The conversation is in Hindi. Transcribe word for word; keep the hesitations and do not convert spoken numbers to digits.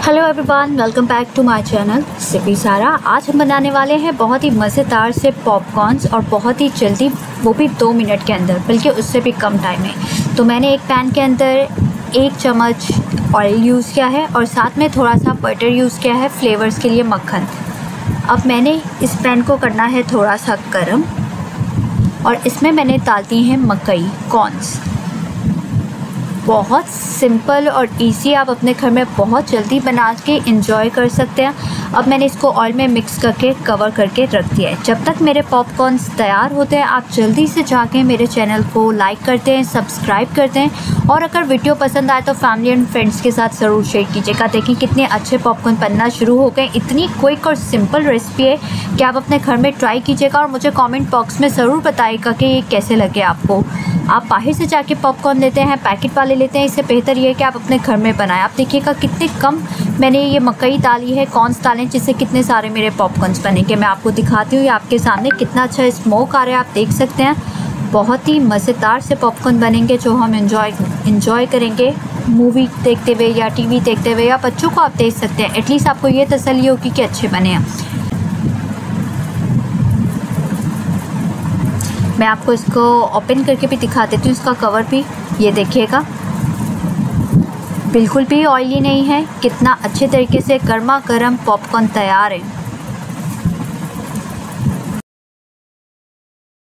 Hello everyone, welcome back to my channel सिपी सारा। आज हम बनाने वाले हैं बहुत ही मज़ेदार से पॉपकॉर्न्स और बहुत ही जल्दी, वो भी दो मिनट के अंदर, बल्कि उससे भी कम टाइम में। तो मैंने एक पैन के अंदर एक चम्मच ऑयल यूज़ किया है और साथ में थोड़ा सा बटर यूज़ किया है फ्लेवर्स के लिए, मक्खन। अब मैंने इस पैन को करना है थोड़ा सा गर्म और इसमें मैंने डाल दी हैं मकई कॉर्न्स। बहुत सिंपल और इजी, आप अपने घर में बहुत जल्दी बना के इंजॉय कर सकते हैं। अब मैंने इसको ऑयल में मिक्स करके कवर करके रख दिया है। जब तक मेरे पॉपकॉर्न्स तैयार होते हैं, आप जल्दी से जाके मेरे चैनल को लाइक करते हैं, सब्सक्राइब करते हैं और अगर वीडियो पसंद आए तो फैमिली एंड फ्रेंड्स के साथ ज़रूर शेयर कीजिएगा। देखिए कितने अच्छे पॉपकॉर्न बनना शुरू हो गए। इतनी क्विक और सिंपल रेसिपी है कि आप अपने घर में ट्राई कीजिएगा और मुझे कॉमेंट बॉक्स में ज़रूर बताइएगा कि ये कैसे लगे आपको। आप बाहर से जाके पॉपकॉर्न लेते हैं, पैकेट वाले लेते हैं, इससे बेहतर ये है कि आप अपने घर में बनाएं। आप देखिएगा कितने कम मैंने ये मकई डाली है, कॉर्न्स डालें, जिससे कितने सारे मेरे पॉपकॉर्न्स बनेंगे। मैं आपको दिखाती हूँ, ये आपके सामने कितना अच्छा स्मोक आ रहा है, आप देख सकते हैं। बहुत ही मज़ेदार से पॉपकॉर्न बनेंगे जो हम इंजॉय इंजॉय करेंगे मूवी देखते हुए या टीवी देखते हुए, या बच्चों को आप देख सकते हैं। एटलीस्ट आपको ये तसल्ली होगी कि अच्छे बने हैं। मैं आपको इसको ओपन करके भी दिखा देती हूँ, इसका कवर भी। ये देखिएगा बिल्कुल भी ऑयली नहीं है। कितना अच्छे तरीके से गर्मा गर्म पॉपकॉर्न तैयार है।